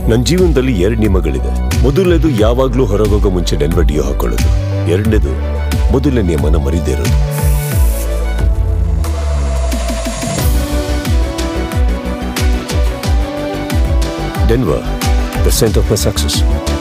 ನನ್ನ ಜೀವನದಲ್ಲಿ 2 ನಿಯಮಗಳಿದೆ. ಮೊದಲನೇದು ಯಾವಾಗಲೂ ಹೊರಗೋಗೋ ಮುಂಚೆ ಡೆನ್ವರ್ ಡಿಯೋ ಹಾಕೊಳ್ಳೋದು. ಎರಡನೇದು ಮೊದಲನೇ ನಿಯಮನ ಮರೀದೇ ಇರೋದು. Denver, the center of my success.